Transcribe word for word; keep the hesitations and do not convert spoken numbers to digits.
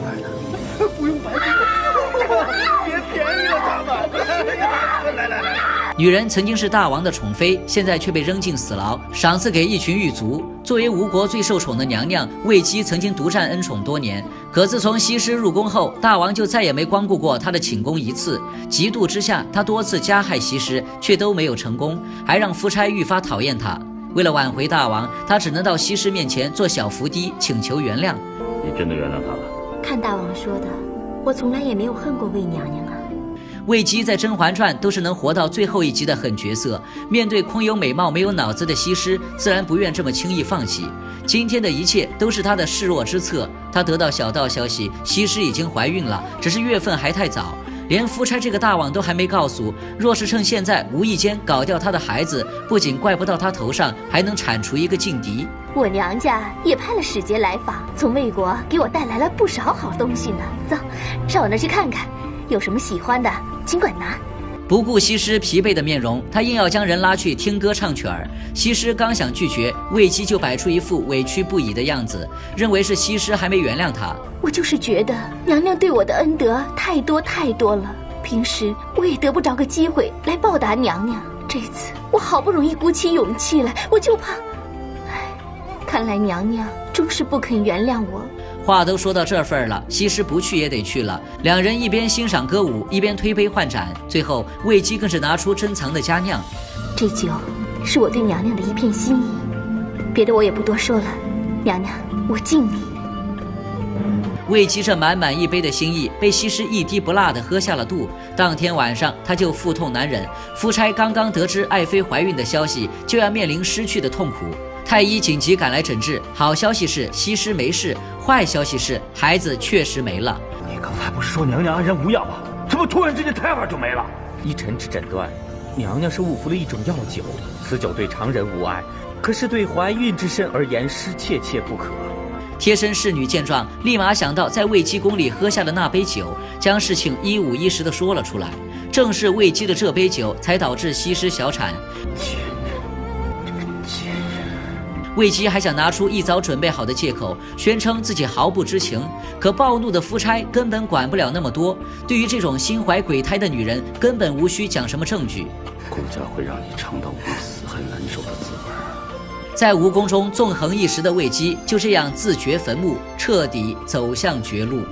来的，不用白给我，别便宜了他们。来来来。 女人曾经是大王的宠妃，现在却被扔进死牢，赏赐给一群狱卒。作为吴国最受宠的娘娘，卫姬曾经独占恩宠多年。可自从西施入宫后，大王就再也没光顾过她的寝宫一次。嫉妒之下，他多次加害西施，却都没有成功，还让夫差愈发讨厌他。为了挽回大王，他只能到西施面前做小伏低，请求原谅。 你真的原谅他了？ 看大王说的，我从来也没有恨过魏娘娘啊。 卫姬在《甄嬛传》都是能活到最后一集的狠角色，面对空有美貌没有脑子的西施，自然不愿这么轻易放弃。今天的一切都是他的示弱之策。他得到小道消息，西施已经怀孕了，只是月份还太早，连夫差这个大王都还没告诉。若是趁现在无意间搞掉他的孩子，不仅怪不到他头上，还能铲除一个劲敌。 我娘家也派了使节来访，从魏国给我带来了不少好东西呢。走，上我那儿去看看，有什么喜欢的尽管拿。 不顾西施疲惫的面容，他硬要将人拉去听歌唱曲儿。西施刚想拒绝，卫姬就摆出一副委屈不已的样子，认为是西施还没原谅他。 我就是觉得娘娘对我的恩德太多太多了，平时我也得不着个机会来报答娘娘。这次我好不容易鼓起勇气来，我就怕……唉，看来娘娘终是不肯原谅我。 话都说到这份儿了，西施不去也得去了。两人一边欣赏歌舞，一边推杯换盏。最后，卫姬更是拿出珍藏的佳酿。 这酒是我对娘娘的一片心意，别的我也不多说了。娘娘，我敬你。 卫姬这满满一杯的心意，被西施一滴不落地喝下了肚。当天晚上，他就腹痛难忍。夫差刚刚得知爱妃怀孕的消息，就要面临失去的痛苦。太医紧急赶来诊治，好消息是西施没事，坏消息是孩子确实没了。 你刚才不是说娘娘安然无恙吗？怎么突然之间胎儿就没了？ 依臣之诊断，娘娘是误服了一种药酒，此酒对常人无碍，可是对怀孕之身而言是切切不可。 贴身侍女见状，立马想到在卫姬宫里喝下的那杯酒，将事情一五一十地说了出来。正是卫姬的这杯酒，才导致西施小产。 贱人，这个贱人！ 卫姬还想拿出一早准备好的借口，宣称自己毫不知情。可暴怒的夫差根本管不了那么多，对于这种心怀鬼胎的女人，根本无需讲什么证据。 顾家会让你尝到比死还难受的滋味。 在吴宫中纵横一时的卫姬，就这样自掘坟墓，彻底走向绝路。